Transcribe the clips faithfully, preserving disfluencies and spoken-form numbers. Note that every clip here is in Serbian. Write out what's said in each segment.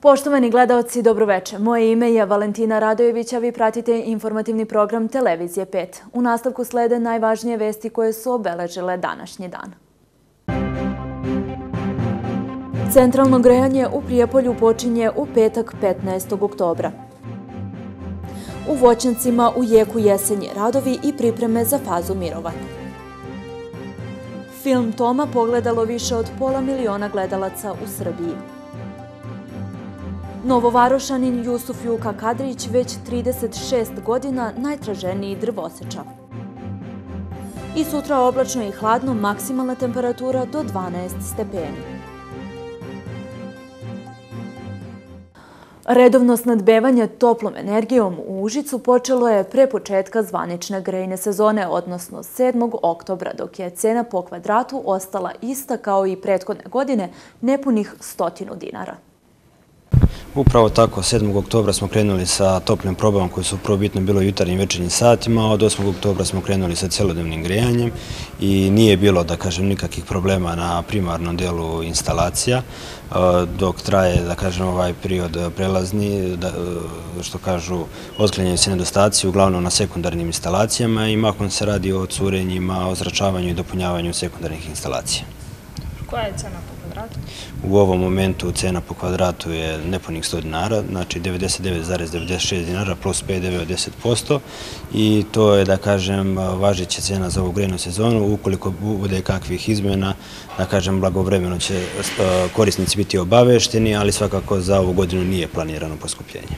Poštovani gledaoci, dobroveče. Moje ime je Valentina Radojević, a vi pratite informativni program Televizije pet. U nastavku slede najvažnije vesti koje su obeležile današnji dan. Centralno grejanje u Prijepolju počinje u petak petnaestog oktobra. U voćnjacima u jeku jesenje radovi i pripreme za fazu mirovanja. Film Toma pogledalo više od pola miliona gledalaca u Srbiji. Novovarošanin Jusuf Juka Kadrić već trideset šest godina najtraženiji drvosečar. I sutra oblačno i hladno, maksimalna temperatura do dvanaest stepeni. Redovno snadbevanje toplom energijom u Užicu počelo je pre početka zvanične grejne sezone, odnosno sedmog oktobra, dok je cena po kvadratu ostala ista kao i prethodne godine, nepunih stotinu dinara. Upravo tako, sedmog oktobra smo krenuli sa toplim probama koje su prvobitno bilo u jutarnjim večernjim satima, a od osmog oktobra smo krenuli sa celodnevnim grejanjem i nije bilo, da kažem, nikakvih problema na primarnom delu instalacija, dok traje, da kažem, ovaj period prelazni, što kažu, otklanjaju se nedostaci uglavnom na sekundarnim instalacijama i mahom se radi o curenjima, ozračavanju i dopunjavanju sekundarnih instalacija. Koja je cena po kvadratu? U ovom momentu cena po kvadratu je nepunih sto dinara, znači devedeset devet zarez devedeset šest dinara plus P D V od deset posto i to je, da kažem, važeća cena za ovu grejnu sezonu. Ukoliko bude kakvih izmena, da kažem, blagovremeno će korisnici biti obavešteni, ali svakako za ovu godinu nije planirano poskupljenje.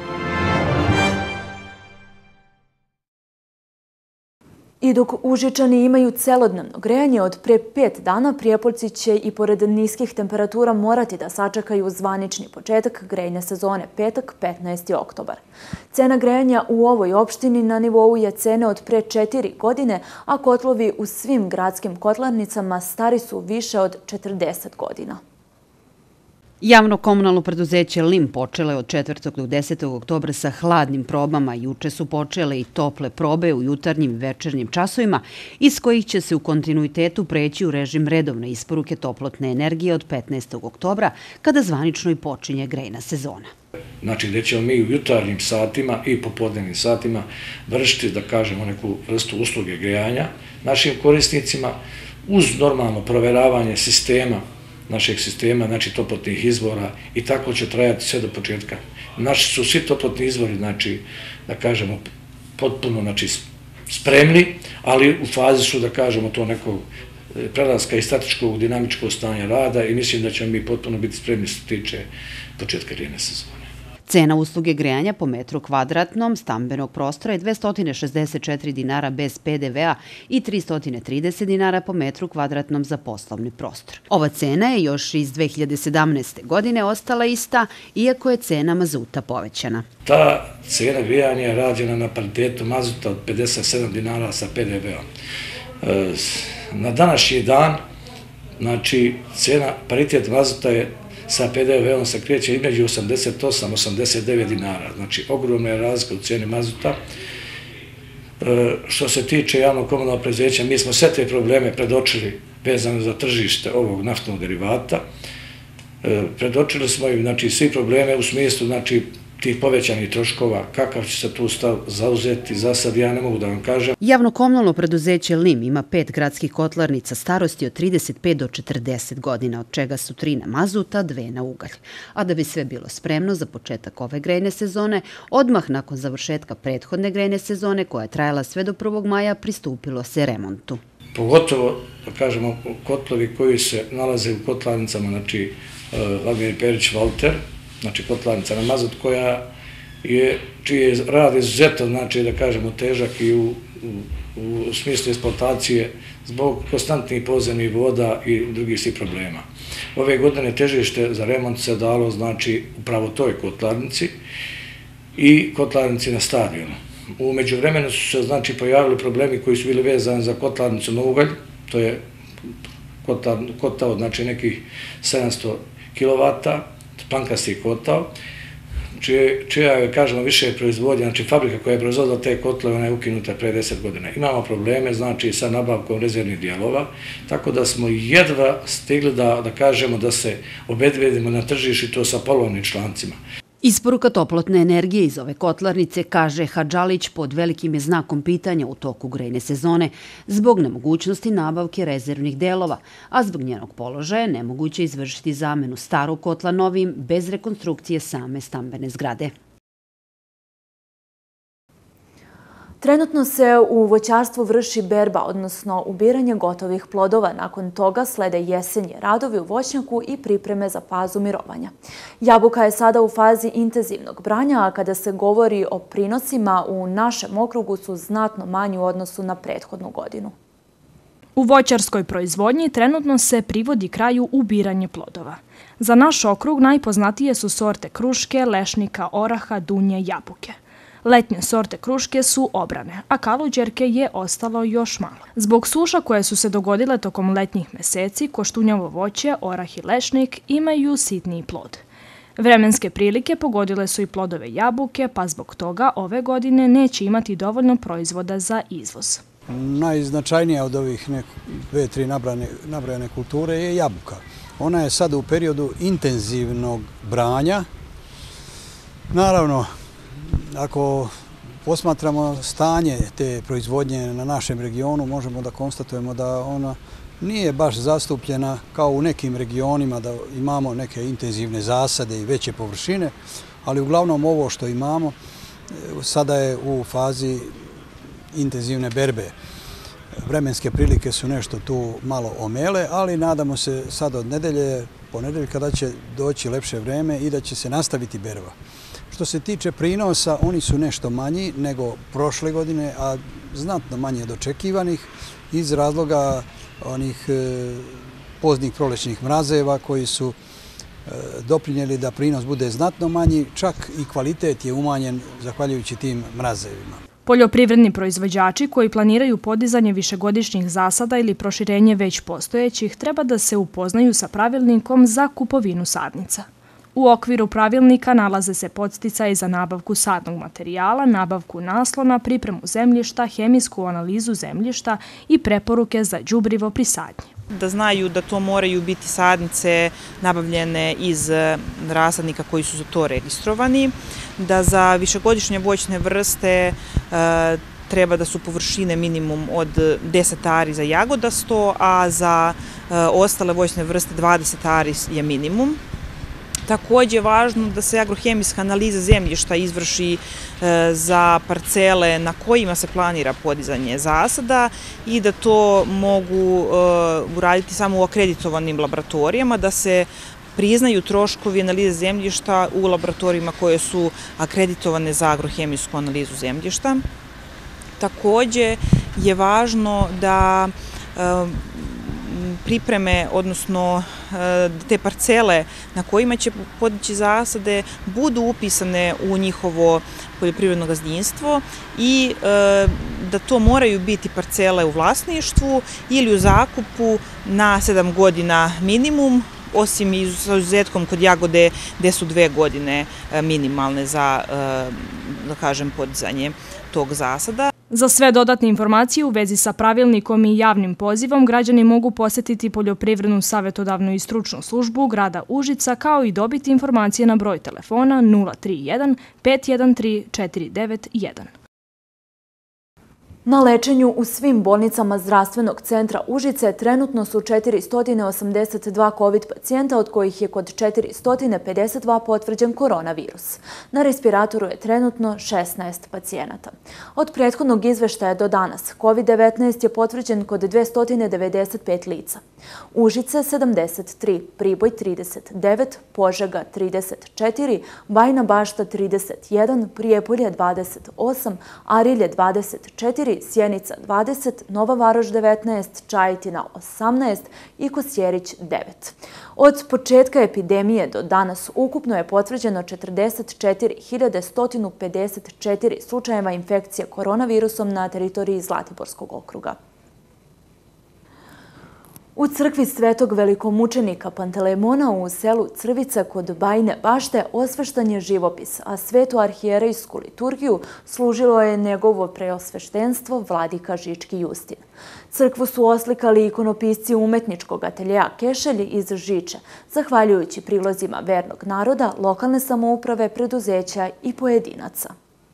I dok Užičani imaju celodnevno grejanje od pre pet dana, Prijepoljci će i pored niskih temperatura morati da sačekaju zvanični početak grejne sezone, petak petnaesti oktobar. Cena grejanja u ovoj opštini na nivou je cene od pre četiri godine, a kotlovi u svim gradskim kotlarnicama stari su više od četrdeset godina. Javno-komunalno preduzeće Lim počelo je od četvrtog do desetog oktobra sa hladnim probama. Juče su počele i tople probe u jutarnjim i večernjim časovima, iz kojih će se u kontinuitetu preći u režim redovne isporuke toplotne energije od petnaestog oktobra, kada zvanično i počinje grejna sezona. Znači, gdje ćemo mi u jutarnjim satima i popodnevnim satima vršiti, da kažemo, neku vrstu usluge grejanja našim korisnicima uz normalno proveravanje sistema našeg sistema, znači toplotnih izvora i tako će trajati sve do početka. Naši su svi toplotni izvori, znači, da kažemo, potpuno, znači, spremni, ali u fazi su, da kažemo, to nekog prelaska i statičkog dinamičkog stanja rada i mislim da ćemo mi potpuno biti spremni što se tiče početka grejne sezone. Cena usluge grejanja po metru kvadratnom stambenog prostora je dvesta šezdeset četiri dinara bez P D V a i trista trideset dinara po metru kvadratnom za poslovni prostor. Ova cena je još iz dve hiljade sedamnaeste. godine ostala ista, iako je cena mazuta povećana. Ta cena grejanja je rađena na paritetu mazuta od pedeset sedam dinara sa P D V om. Na današnji dan, znači, cena paritet mazuta je sa P D V om se kreće između osamdeset osam do osamdeset devet dinara. Znači, ogromna je razlika u cijeni mazuta. Što se tiče javno-komunalnog preduzeća, mi smo sve te probleme predočili vezano za tržište ovog naftnog derivata. Predočili smo im, znači, svi probleme u smislu, znači, tih povećanih troškova, kakav će se tu stav zauzeti, za sad ja ne mogu da vam kažem. Javno-komunalno preduzeće Lim ima pet gradskih kotlarnica starosti od trideset pet do četrdeset godina, od čega su tri na mazuta, dve na ugalj. A da bi sve bilo spremno za početak ove grejne sezone, odmah nakon završetka prethodne grejne sezone, koja je trajala sve do prvog maja, pristupilo se remontu. Pogotovo, da kažemo, kotlovi koji se nalaze u kotlarnicama, znači Vladimir Perić Valter, znači kotlarnica na mazut, koja je, čiji je rad izuzetno, znači, da kažemo, težak i u, u, u smislu eksploatacije zbog konstantnih podzemnih voda i drugih svih problema. Ove godine težište za remont se dalo, znači, upravo toj kotlarnici i kotlarnici na stadionu. U međuvremenu su se, znači, pojavili problemi koji su bili vezani za kotlarnicu na ugalj, to je kotao, znači, nekih sedamsto kilovata, pankasti kotao. čija je, kažemo, više proizvodnja, znači fabrika koja je proizvodila te kotlove, ona je ukinuta pre deset godina. Imamo probleme, znači, sa nabavkom rezervnih dijelova, tako da smo jedva stigli da, da kažemo da se obezbedimo na tržištu i to sa polovnim člancima. Isporuka toplotne energije iz ove kotlarnice, kaže Hadžalić, pod velikim je znakom pitanja u toku grejne sezone zbog nemogućnosti nabavke rezervnih delova, a zbog njenog položaja nemoguće izvršiti zamenu starog kotla novim bez rekonstrukcije same stambene zgrade. Trenutno se u voćarstvu vrši berba, odnosno ubiranje gotovih plodova. Nakon toga slede jesenji radovi u voćnjaku i pripreme za fazu mirovanja. Jabuka je sada u fazi intenzivnog branja, a kada se govori o prinosima, u našem okrugu su znatno manji u odnosu na prethodnu godinu. U voćarskoj proizvodnji trenutno se privodi kraju ubiranje plodova. Za naš okrug najpoznatije su sorte kruške, lešnika, oraha, dunje, jabuke. Letnje sorte kruške su obrane, a kaluđerke je ostalo još malo. Zbog suša koje su se dogodile tokom letnjih meseci, koštunjavo voće, orah i lešnik imaju sitniji plod. Vremenske prilike pogodile su i plodove jabuke, pa zbog toga ove godine neće imati dovoljno proizvoda za izvoz. Najznačajnija od ovih dve, tri nabrojane kulture je jabuka. Ona je sad u periodu intenzivnog branja. Naravno, ako posmatramo stanje te proizvodnje na našem regionu, možemo da konstatujemo da ona nije baš zastupljena kao u nekim regionima, da imamo neke intenzivne zasade i veće površine, ali uglavnom ovo što imamo sada je u fazi intenzivne berbe. Vremenske prilike su nešto tu malo omele, ali nadamo se sad od nedelje, ponedeljka, da će doći lepše vreme i da će se nastaviti berba. Što se tiče prinosa, oni su nešto manji nego prošle godine, a znatno manje od očekivanih iz razloga onih poznih prolećnih mrazeva koji su doprinijeli da prinos bude znatno manji, čak i kvalitet je umanjen zahvaljujući tim mrazevima. Poljoprivredni proizvođači koji planiraju podizanje višegodišnjih zasada ili proširenje već postojećih treba da se upoznaju sa pravilnikom za kupovinu sadnica. U okviru pravilnika nalaze se podsticaji za nabavku sadnog materijala, nabavku naslona, pripremu zemljišta, hemijsku analizu zemljišta i preporuke za đubrivo pri sadnji. Da znaju da to moraju biti sadnice nabavljene iz rasadnika koji su za to registrovani, da za višegodišnje voćne vrste treba da su površine minimum od deset ari za jagodasto, a za ostale voćne vrste dvadeset ari je minimum. Takođe je važno da se agrohemijska analiza zemljišta izvrši za parcele na kojima se planira podizanje zasada i da to mogu uraditi samo u akreditovanim laboratorijama, da se priznaju troškovi analize zemljišta u laboratorijima koje su akreditovane za agrohemijsku analizu zemljišta. Takođe je važno da pripreme, odnosno te parcele na kojima će podići zasade budu upisane u njihovo poljoprivredno gazdinstvo i da to moraju biti parcele u vlasništvu ili u zakupu na sedam godina minimum, osim izuzetkom kod jagode gde su dve godine minimalne za, da kažem, podizanje tog zasada. Za sve dodatne informacije u vezi sa pravilnikom i javnim pozivom građani mogu posetiti Poljoprivrednu savjetodavnu i stručnu službu grada Užica, kao i dobiti informacije na broj telefona nula tri jedan pet jedan tri četiri devet jedan. Na lečenju u svim bolnicama zdravstvenog centra Užice trenutno su četiristo osamdeset dva kovid pacijenta, od kojih je kod četiristo pedeset dva potvrđen koronavirus. Na respiratoru je trenutno šesnaest pacijenata. Od prethodnog izveštaja do danas kovid devetnaest je potvrđen kod dvesta devedeset pet lica. Užice sedamdeset tri, Priboj trideset devet, Požega trideset četiri, Bajina Bašta trideset jedan, Prijepolje dvadeset osam, Arilje dvadeset četiri, Sjenica dvadeset, Nova Varoš devetnaest, Čajetina osamnaest i Kosjerić devet. Od početka epidemije do danas ukupno je potvrđeno četrdeset četiri hiljade sto pedeset četiri slučajeva infekcije koronavirusom na teritoriji Zlatiborskog okruga. U crkvi Svetog velikomučenika Pantelemona u selu Crvica kod Bajine Bašte osveštan je živopis, a svetu arhijerejsku liturgiju služilo je njegovo preosveštenstvo vladika Žički Justin. Crkvu su oslikali ikonopisci umetničkog ateljeja Kešelj iz Žiče, zahvaljujući prilozima vernog naroda, lokalne samouprave, preduzeća i pojedinaca.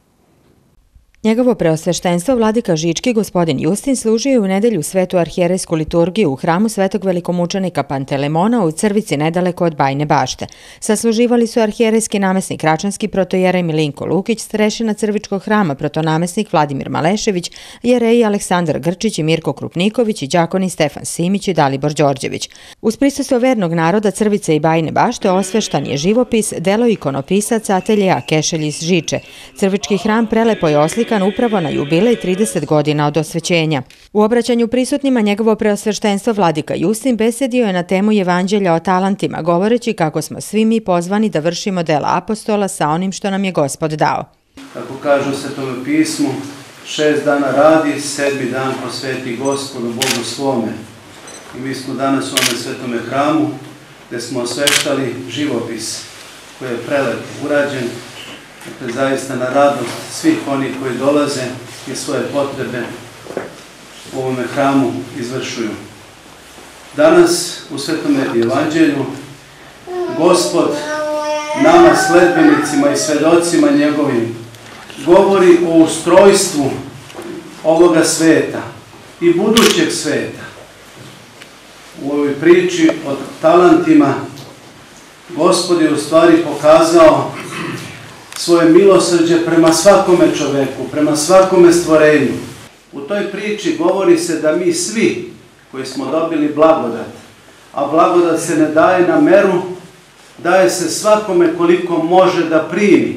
Njegovo preosveštenstvo vladika Žički gospodin Justin služio je u nedelju svetu arhijerejsku liturgiju u hramu Svetog velikomučenika Pantelemona u Crvici nedaleko od Bajine Bašte. Sasluživali su arhijerejski namesnik Račanski protojerej Milinko Lukić, starešina Crvičkog hrama protonamesnik Vladimir Malešević, jereji Aleksandar Grčić i Mirko Krupniković i đakoni Stefan Simić i Dalibor Đorđević. Uz prisustvo vernog naroda Crvice i Bajine Bašte osveštan je živopis, delo ikonopisaca ateljeja Kešelj iz Žiče. Crvički hram prelepo je oslikan upravo na jubilej trideset godina od osvećenja. U obraćanju prisutnima njegovo preosveštenstvo vladika Justin besedio je na temu Evanđelja o talentima, govoreći kako smo svi mi pozvani da vršimo dela apostola sa onim što nam je Gospod dao. Kako kaže u Svetome pismu, šest dana radi, sedmi dan posveti Gospodu Bogu svome. I mi smo danas u ovom Svetome hramu, gde smo osveštali živopis koji je prelepo urađen, dakle, zaista na radost svih onih koji dolaze i svoje potrebe u ovome hramu izvršuju. Danas u Svetome evanđelju Gospod nama sledbenicima i svedocima njegovim govori o ustrojstvu ovoga sveta i budućeg sveta. U ovoj priči o talentima Gospod je u stvari pokazao svoje milosrđe prema svakome čoveku, prema svakome stvorenju. U toj priči govori se da mi svi koji smo dobili blagodat, a blagodat se ne daje na meru, daje se svakome koliko može da primi.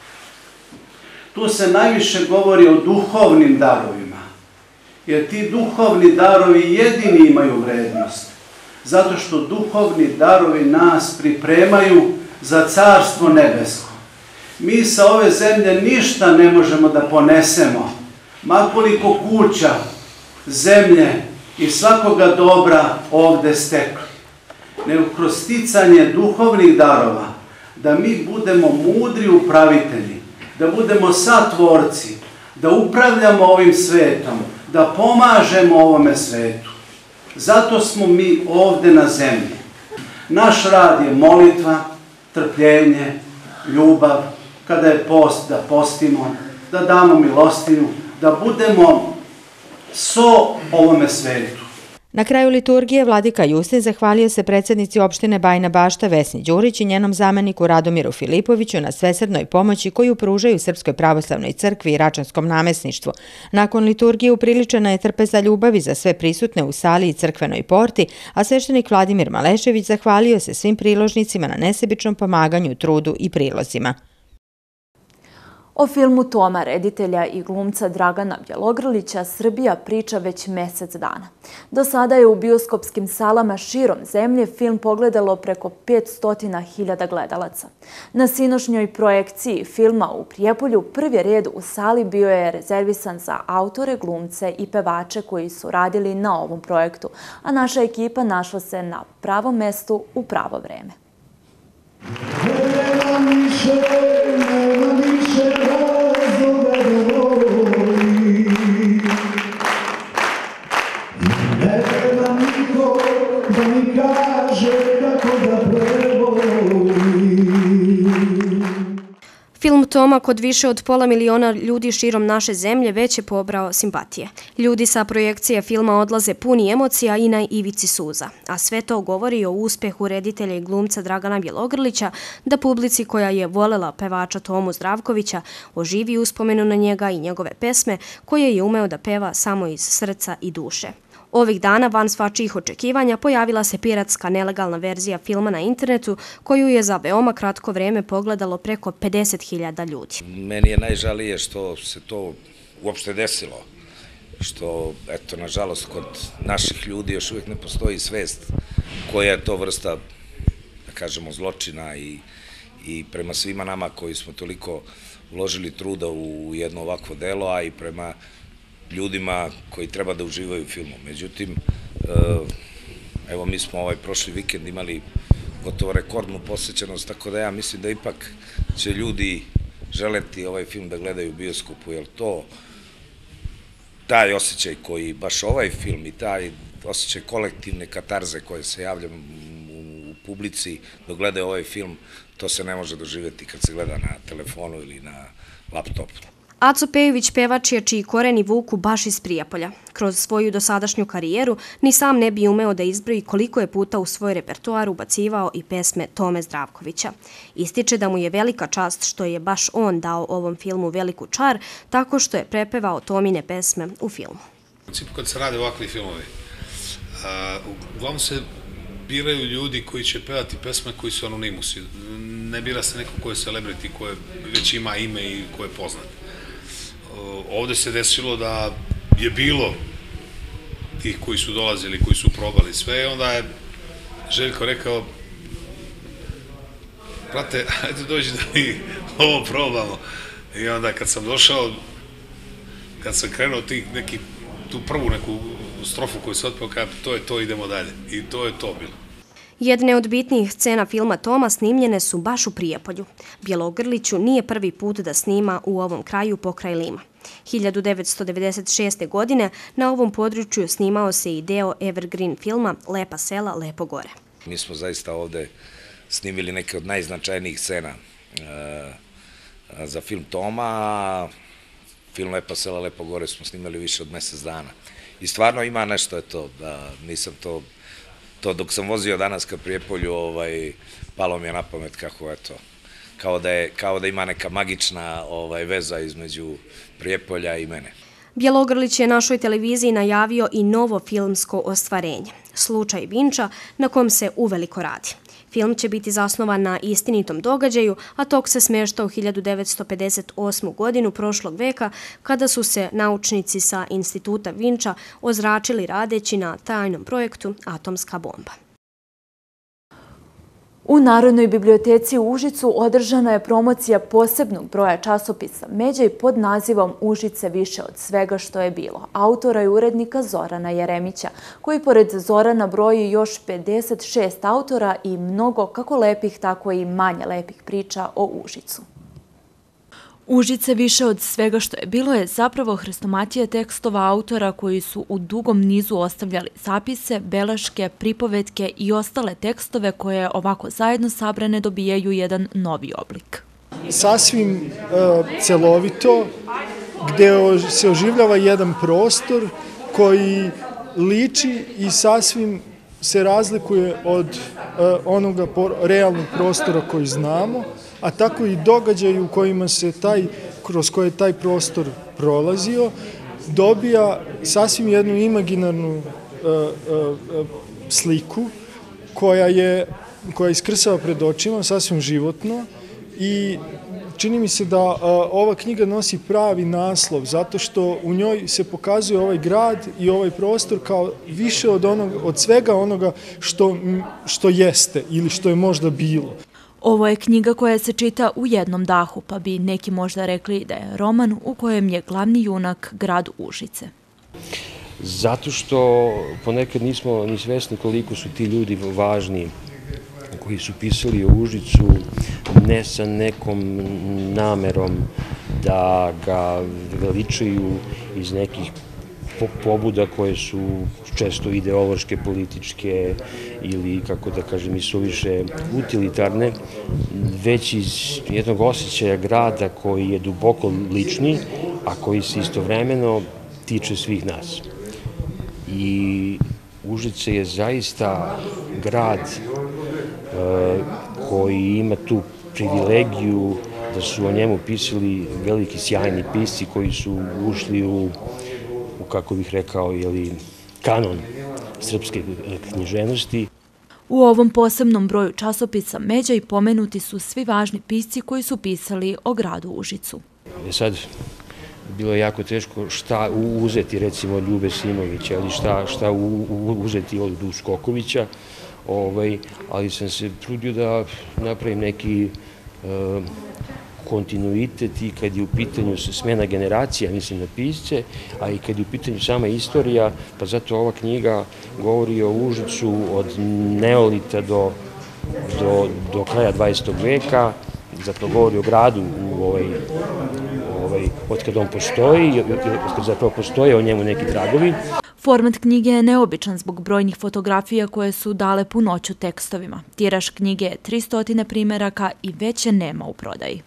Tu se najviše govori o duhovnim darovima, jer ti duhovni darovi jedini imaju vrednost, zato što duhovni darovi nas pripremaju za carstvo nebesko. Mi sa ove zemlje ništa ne možemo da ponesemo, makoliko kuća, zemlje i svakoga dobra ovde stekli, nego kroz sticanje duhovnih darova, da mi budemo mudri upravitelji, da budemo satvorci, da upravljamo ovim svetom, da pomažemo ovome svetu. Zato smo mi ovde na zemlji. Naš rad je molitva, trpljenje, ljubav, kada je post da postimo, da damo milostinu, da budemo so ovome svetu. Na kraju liturgije vladika Justin zahvalio se predsjednici opštine Bajina Bašta Vesni Đurić i njenom zameniku Radomiru Filipoviću na svesrdnoj pomoći koju pružaju Srpskoj pravoslavnoj crkvi i Račanskom namesništvu. Nakon liturgije upriličena je trpeza ljubavi za sve prisutne u sali i crkvenoj porti, a sveštenik Vladimir Malešević zahvalio se svim priložnicima na nesebičnom pomaganju, trudu i prilozima. O filmu Toma, reditelja i glumca Dragana Bjelogrlića, Srbija priča već mesec dana. Do sada je u bioskopskim salama širom zemlje film pogledalo preko petsto hiljada gledalaca. Na sinošnjoj projekciji filma u Prijepolju prvi red u sali bio je rezervisan za autore, glumce i pevače koji su radili na ovom projektu, a naša ekipa našla se na pravom mestu u pravo vreme. Film Toma kod više od pola miliona ljudi širom naše zemlje već je pobrao simpatije. Ljudi sa projekcije filma odlaze puni emocija i na ivici suza. A sve to govori o uspehu reditelja i glumca Dragana Bjelogrlića da publici koja je volela pevača Tomu Zdravkovića oživi uspomenu na njega i njegove pesme koje je umeo da peva samo iz srca i duše. Ovih dana, van svačijih očekivanja, pojavila se piratska nelegalna verzija filma na internetu koju je za veoma kratko vreme pogledalo preko pedeset hiljada ljudi. Meni je najžalije što se to uopšte desilo, što, eto, nažalost, kod naših ljudi još uvijek ne postoji svest koja je to vrsta, da kažemo, zločina i, i prema svima nama koji smo toliko uložili truda u jedno ovakvo delo, a i prema ljudima koji treba da uživaju u filmu. Međutim, Evo, mi smo ovaj prošli vikend imali gotovo rekordnu posjećenost, tako da ja mislim da ipak će ljudi želeti ovaj film da gledaju u bioskopu, jer to, taj osjećaj koji baš ovaj film i taj osjećaj kolektivne katarze koje se javlja u publici dok gledaju ovaj film, to se ne može doživjeti kad se gleda na telefonu ili na laptopu. Aco Pejović pevač je čiji koreni vuku baš iz Prijepolja. Kroz svoju dosadašnju karijeru ni sam ne bi umeo da izbroji koliko je puta u svoj repertoar ubacivao i pesme Tome Zdravkovića. Ističe da mu je velika čast što je baš on dao ovom filmu veliku čar tako što je prepevao Tomine pesme u filmu. U principu kad se rade ovakvi filmovi, uglavnom se biraju ljudi koji će pevati pesme koji su anonimusi. Ne bira se neko ko je celebrity, ko već ima ime i ko je poznat. Ovde se desilo da je bilo tih koji su dolazili, koji su probali sve, onda je Željko rekao, brate, ajde dođi da mi ovo probamo. I onda kad sam došao, kad sam krenuo neki, tu prvu neku strofu koju se otpeo, kada to je to, idemo dalje. I to je to bilo. Jedne od bitnijih scena filma Toma snimljene su baš u Prijepolju. Bjelogrliću nije prvi put da snima u ovom kraju pokraj Lima. hiljadu devetsto devedeset šeste. godine na ovom području snimao se i deo evergreen filma Lepa sela, lepo gore. Mi smo zaista ovde snimili neke od najznačajnijih scena za film Toma. Film Lepa sela, lepo gore smo snimali više od mesec dana. I stvarno ima nešto je to, da nisam to, to dok sam vozio danas ka Prijepolju, palo mi je na pamet kako je to. Kao da ima neka magična veza između Prijepolja i mene. Bjelogrlić je našoj televiziji najavio i novo filmsko ostvarenje, Slučaj Vinča, na kom se uveliko radi. Film će biti zasnovan na istinitom događaju, a tok se smešta u hiljadu devetsto pedeset osmu. godinu prošlog veka, kada su se naučnici sa Instituta Vinča ozračili radeći na tajnom projektu Atomska bomba. U Narodnoj biblioteci u Užicu održana je promocija posebnog broja časopisa Međa i pod nazivom Užice više od svega što je bilo, autora i urednika Zorana Jeremića, koji pored Zorana broji još pedeset šest autora i mnogo kako lepih, tako i manje lepih priča o Užicu. Užice više od svega što je bilo je zapravo hrestomatija tekstova autora koji su u dugom nizu ostavljali zapise, beleške, pripovetke i ostale tekstove koje ovako zajedno sabrane dobijaju jedan novi oblik. Sasvim celovito, gde se oživljava jedan prostor koji liči i sasvim se razlikuje od onoga realnog prostora koji znamo, a tako i događaj u kojima se taj, kroz koje taj prostor prolazio, dobija sasvim jednu imaginarnu sliku koja je, koja iskrsava pred očima, sasvim životno, i čini mi se da ova knjiga nosi pravi naslov, zato što u njoj se pokazuje ovaj grad i ovaj prostor kao više od, onog, od svega onoga što, što jeste ili što je možda bilo. Ovo je knjiga koja se čita u jednom dahu, pa bi neki možda rekli da je roman u kojem je glavni junak grad Užice. Zato što ponekad nismo ni svesni koliko su ti ljudi važni koji su pisali o Užicu, ne sa nekom namerom da ga veličaju iz nekih pobuda koje su često ideološke, političke ili, kako da kažem, i suviše utilitarne, već iz jednog osjećaja grada koji je duboko lični, a koji se istovremeno tiče svih nas. I Užice je zaista grad koji ima tu privilegiju da su o njemu pisali veliki sjajni pisci koji su ušli u, kako bih rekao, kanon srpske književnosti. U ovom posebnom broju časopisa Međa i pomenuti su svi važni pisci koji su pisali o gradu Užicu. Sad, bilo je jako teško šta uzeti, recimo, od Ljube Simovića ili šta uzeti od Duškokovića, ali sam se trudio da napravim neki kontinuitet i kad je u pitanju smena generacija, mislim na pisce, a i kad je u pitanju sama istorija, pa zato ova knjiga govori o Užicu od neolita do, do, do kraja dvadesetog veka, zapravo govori o gradu u ovaj, ovaj, od kada on postoji, od kada zapravo postoje o njemu neki tragovi. Format knjige je neobičan zbog brojnih fotografija koje su dale punoću tekstovima. Tiraž knjige je tristo primeraka i već je nema u prodaji.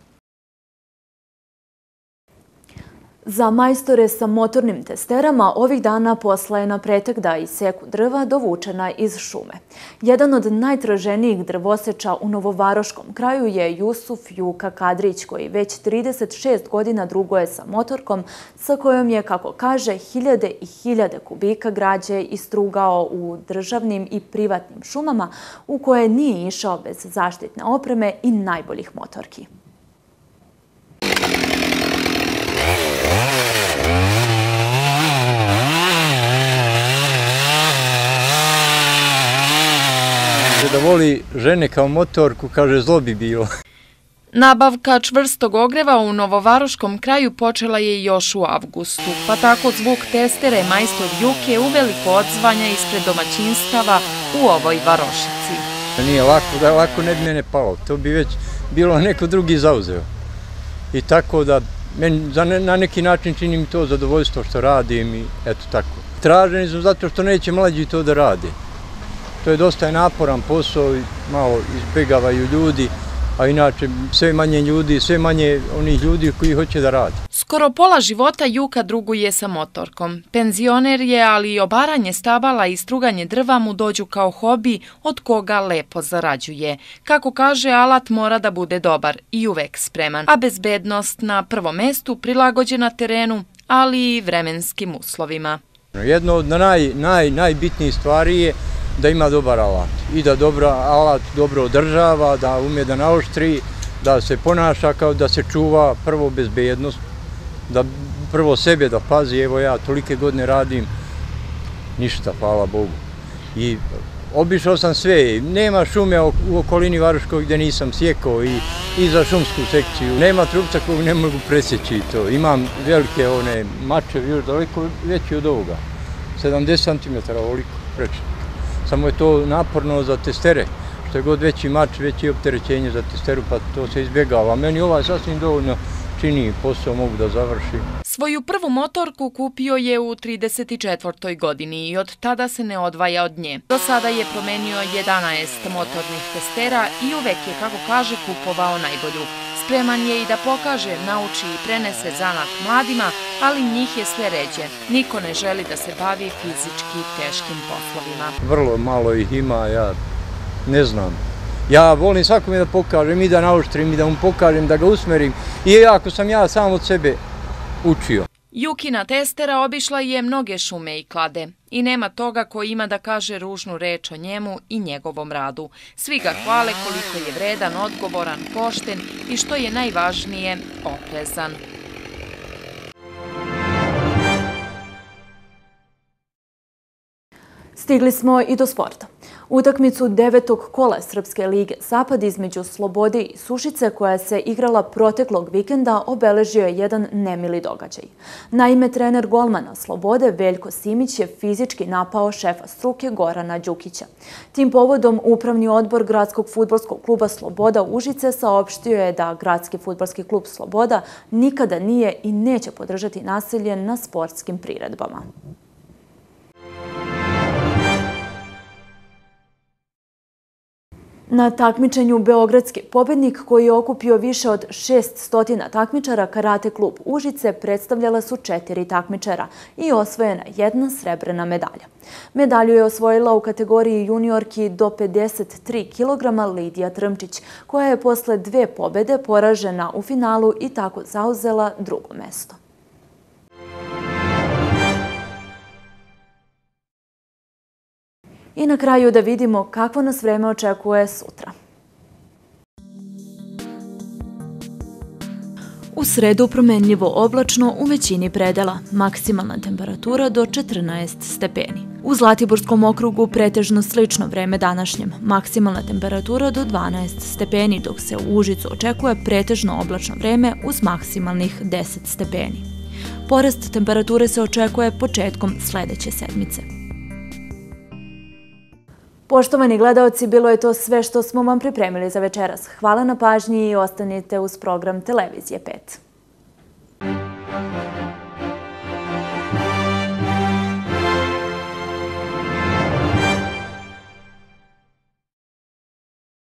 Za majstore sa motornim testerama ovih dana posla je na pretek da iseku drva dovučena iz šume. Jedan od najtraženijih drvoseča u Novovaroškom kraju je Jusuf Juka Kadrić, koji već trideset šest godina druguje sa motorkom sa kojom je, kako kaže, hiljade i hiljade kubika građe istrugao u državnim i privatnim šumama u koje nije išao bez zaštitne opreme i najboljih motorki. Da voli žene kao motorku, kaže, zlo bi bilo. Nabavka čvrstog ogreva u Novovaroškom kraju počela je još u avgustu, pa tako zvuk testere majstor Juke uveliko odzvanja ispred domaćinstava u ovoj varošici. Nije lako, da lako ne bi mene palo, to bi već bilo neko drugi zauzeo. I tako da, na neki način čini mi to zadovoljstvo što radim i eto tako. Traženi su zato što neće mlađi to da rade. To je dosta naporan posao i malo izbjegavaju ljudi, a inače sve manje ljudi, sve manje onih ljudi koji hoće da radi. Skoro pola života Juka druguje sa motorkom. Penzioner je, ali i obaranje stabala i struganje drva mu dođu kao hobi od koga lepo zarađuje. Kako kaže, alat mora da bude dobar i uvek spreman, a bezbednost na prvom mestu prilagođena terenu, ali i vremenskim uslovima. Jedno od naj, naj, najbitnijih stvari je da ima dobar alat i da dobro alat dobro održava, da umije da naoštri, da se ponaša kao da se čuva prvo bezbednost, da prvo sebe da pazi. Evo ja tolike godine radim, ništa, hvala Bogu. I obišao sam sve, nema šume u okolini Varoškog gdje nisam sjekao i, i za šumsku sekciju. Nema trupca kog ne mogu presjeći to. Imam velike one mačevi, još daleko veći od ovoga, sedamdeset centimetara ovoliko preče. Samo je to naporno za testere, što je god veći mač, veći opterećenje za testeru, pa to se izbjegava. Meni ovaj sasvim dovoljno čini posao, mogu da završim. Svoju prvu motorku kupio je u trideset četvrtoj godini i od tada se ne odvaja od nje. Do sada je promenio jedanaest motornih testera i uvek je, kako kaže, kupovao najbolju. Spreman je i da pokaže, nauči i prenese zanat mladima, ali njih je sve ređe. Niko ne želi da se bavi fizički teškim poslovima. Vrlo malo ih ima, ja ne znam. Ja volim svakome da pokažem i da naoštrim i da mu pokažem, da ga usmerim. I ako sam ja sam od sebe učio. Jukina testera obišla je mnoge šume i klade. I nema toga ko ima da kaže ružnu reč o njemu i njegovom radu. Svi ga hvale koliko je vredan, odgovoran, pošten i što je najvažnije, oprezan. Stigli smo i do sporta. Utakmicu devetog kola Srpske lige Zapad između Slobode i Sušice, koja se igrala proteklog vikenda, obeležio je jedan nemili događaj. Naime, trener golmana Slobode, Veljko Simić, je fizički napao šefa struke Gorana Đukića. Tim povodom Upravni odbor Gradskog fudbalskog kluba Sloboda Užice saopštio je da Gradski fudbalski klub Sloboda nikada nije i neće podržati nasilje na sportskim priredbama. Na takmičenju Beogradski pobednik, koji je okupio više od šesnaest takmičara, Karate klub Užice predstavljala su četiri takmičara i osvojena jedna srebrna medalja. Medalju je osvojila u kategoriji juniorki do pedeset tri kilograma Lidija Trmčić, koja je posle dve pobede poražena u finalu i tako zauzela drugo mesto. I na kraju da vidimo kakvo nas vreme očekuje sutra. U sredu promenljivo oblačno u većini predela, maksimalna temperatura do četrnaest stepeni. U Zlatiborskom okrugu pretežno slično vreme današnjem. Maksimalna temperatura do dvanaest stepeni, dok se u Užicu očekuje pretežno oblačno vreme uz maksimalnih deset stepeni. Porast temperature se očekuje početkom sledeće sedmice. Poštovani gledaoci, bilo je to sve što smo vam pripremili za večeras. Hvala na pažnji i ostanite uz program Televizije pet.